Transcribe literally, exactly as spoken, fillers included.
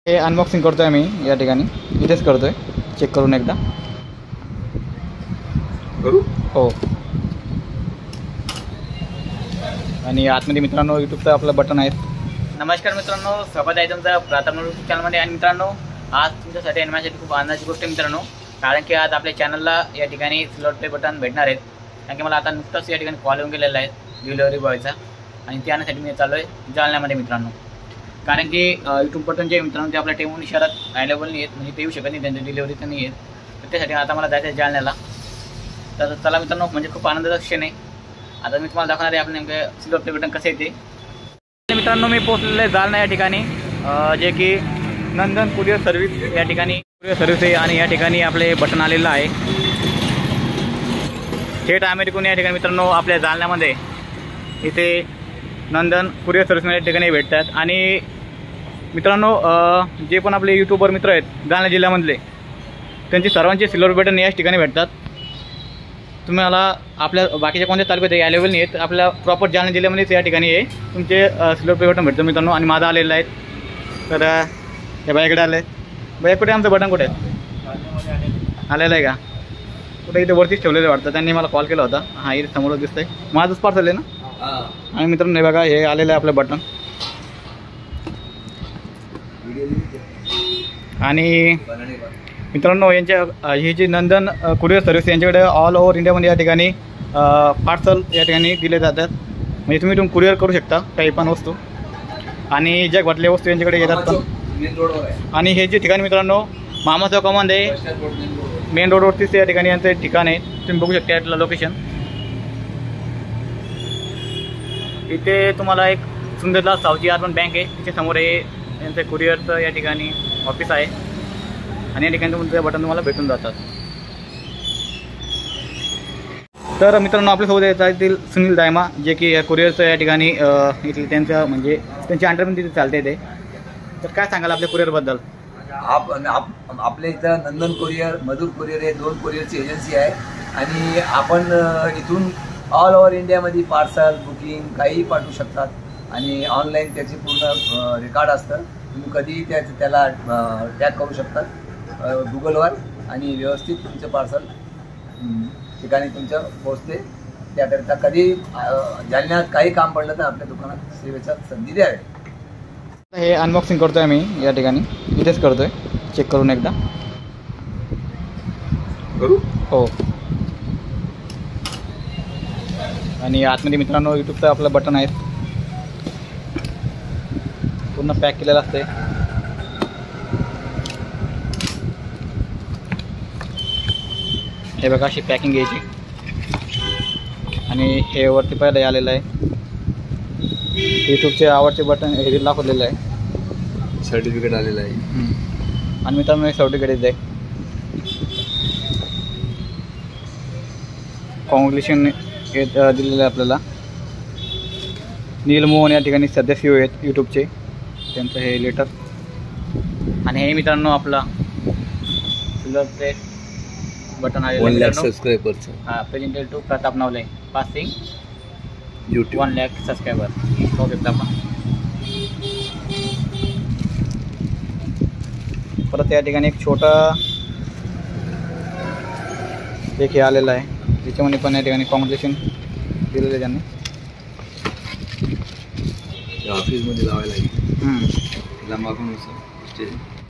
हे अनबॉक्सिंग करतोय मी या ठिकाणी, इथेच करतोय, चेक करून एकदा करू हो. आणि आतमध्ये मित्रांनो यूट्यूबचं आपलं बटन आहे. नमस्कार मित्रांनो, स्वागत आहे तुमचं प्रथम यूट्यूब चॅनलमध्ये. आणि मित्रांनो आज तुमच्यासाठी आणि माझ्यासाठी खूप आनंदाची गोष्ट आहे मित्रांनो, कारण की आज आपल्या चॅनलला या ठिकाणी स्लॉट पे बटन भेटणार आहेत. कारण की मला आता नुकताच या ठिकाणी कॉल येऊन गेलेला आहे डिलिव्हरी बॉयचा, आणि ते आणण्यासाठी मी चाललो आहे जालन्यामध्ये मित्रांनो. कारण की यूट्यूब बटन जे मित्रांनो ते आपल्या टेमून शहरात अवेलेबल नाही आहेत, म्हणजे ते येऊ शकत नाही, त्यांची डिलिव्हरी तर नाही आहेत. तर त्यासाठी आता मला जायचं आहे जालन्याला. तर चला मित्रांनो, म्हणजे खूप आनंदाचा क्षण आहे. आता मी तुम्हाला दाखवणार आहे आपलं नेमकं स्लॉट पे बटन कसं येते. मित्रांनो मी पोहोचलेलो आहे जालना या ठिकाणी, जे की नंदन कुरिअर सर्व्हिस या ठिकाणी कुरिअर सर्व्हिस आहे. आणि या ठिकाणी आपले बटन आलेलं आहे थेट अमेरिकून या ठिकाणी मित्रांनो आपल्या जालन्यामध्ये इथे नंदन कुरिअर सर्व्हिस या ठिकाणी भेटतात. आणि मित्रांनो जे पण आपले यूट्यूबर मित्र आहेत जालना जिल्ह्यामधले, त्यांचे सर्वांचे सिल्वर बटन याच ठिकाणी भेटतात. तुम्हाला आपल्या बाकीच्या कोणत्या तालुक्यात अवेलेबल नाही आहेत, आपल्या प्रॉपर जालना जिल्ह्यामध्येच या ठिकाणी आहे तुमचे सिल्वर पे बटन भेटतं मित्रांनो. आणि माझा आलेला आहे. तर हे बाईकडे आलं आहे. बाई कुठे आमचं बटन कुठे आहे आलेलं आहे का? कुठे इथे वरतीच ठेवलेलं वाटतं, त्यांनी मला कॉल केला होता. हां इथे समोरच दिसतं आहे, माझंच पार्सल आहे ना. आणि मित्रांनो हे बघा, हे आलेलं आहे आपलं बटन. आणि मित्रांनो यांच्या ही जी नंदन कुरिअर सर्व्हिस यांच्याकडे ऑल ओव्हर इंडियामध्ये या ठिकाणी पार्सल या ठिकाणी दिले जातात. म्हणजे तुम्ही इथून कुरिअर करू शकता काही पण वस्तू, आणि जगभरातल्या वस्तू यांच्याकडे येतात पण. आणि हे जे ठिकाण मित्रांनो मामा चौकामध्ये मेन रोडवरतीच या ठिकाणी यांचं ठिकाण आहे. तुम्ही बघू शकता यातलं लोकेशन. इथे तुम्हाला एक सुंदरला सावजी अर्बन बँक आहे, तिच्या समोर हे यांचं कुरिअरचं या ठिकाणी ऑफिस आहे. आणि या ठिकाणी तुमचं बटन तुम्हाला भेटून जातात. तर मित्रांनो आपल्यासोबत येतील सुनील दायमा, जे की कुरिअरचं या ठिकाणी इथे त्यांचं म्हणजे त्यांची अंडरमध्ये तिथे चालते ते. तर काय सांगाल आपल्या कुरिअरबद्दल? आप, आप आपल्या इथं नंदन कुरिअर, मधुर कुरिअर हे दोन कुरिअरची एजन्सी आहे. आणि आपण इथून ऑल ओव्हर इंडियामध्ये पार्सल बुकिंग काहीही पाठवू शकतात. आणि ऑनलाईन त्याची पूर्ण रेकॉर्ड असतं, तुम्ही कधीही त्या त्याला टॅग करू शकतात गुगलवर, आणि व्यवस्थित तुमचं पार्सल ठिकाणी तुमचं पोचते. त्याकरिता कधी जालन्यात काही काम पडलं तर आपल्या दुकानात सेवेच्या संधी द्यावी. हे अनबॉक्सिंग करतोय मी या ठिकाणी, इथेच करतोय, चेक करून एकदा करू हो. आणि आतमध्ये मित्रांनो यूट्यूबचं आपलं बटन आहे, पूर्ण पॅक केलेलं असते. हे बघा अशी पॅकिंग घ्यायची. आणि हे वरती पहिलं आलेलं आहे यूट्यूबचे आवडते बटन, हे दाखवलेलं आहे, सर्टिफिकेट आलेलं आहे. आणि मित्रांनो हे सर्टिफिकेट आहे, कॉंग्रॅच्युलेशन हे दिलेलं आहे आपल्याला. नील मोहन या ठिकाणी सध्या सी ओ आहेत यूट्यूबचे, त्यांचं हे लेटर. आणि हे मित्रांनो आपला सिल्वर प्लेट बटन आहे वन लॅक सबस्क्रायबरचं. हां, presented to Pratap Navale passing YouTube one lakh subscriber. हो घेतला आपण. परत या ठिकाणी एक छोटा एक हे आलेलं आहे, त्याच्यामध्ये पण या ठिकाणी कॉंग्रॅच्युलेशन दिलेलं आहे त्यांनी. ऑफिसमध्ये लावायला लागेल.